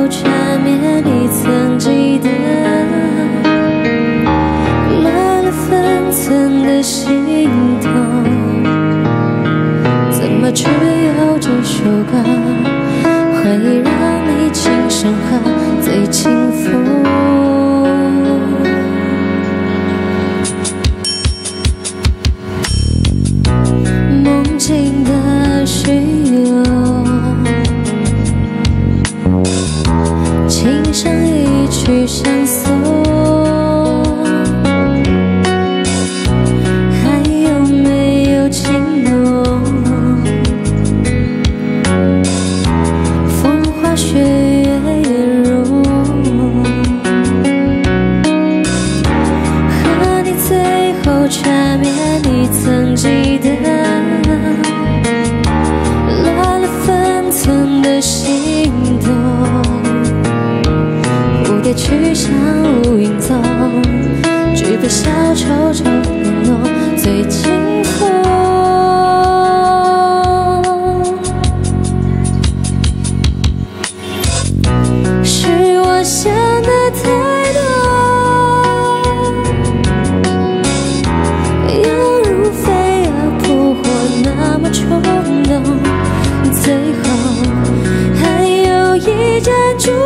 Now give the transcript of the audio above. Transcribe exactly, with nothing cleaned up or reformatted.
缠绵你曾记得，乱了分寸的心动，怎么只有这首歌会让你轻声和最轻浮？梦境的虚荣，轻声一曲相送，还有没有情浓？风花雪月容，和你最后缠绵你曾记得，乱了分寸的心动，蝴蝶去向无影踪，举杯消愁愁浓浓最轻风。是我想的太多，犹如飞蛾扑火那么冲动，最后还有一盏烛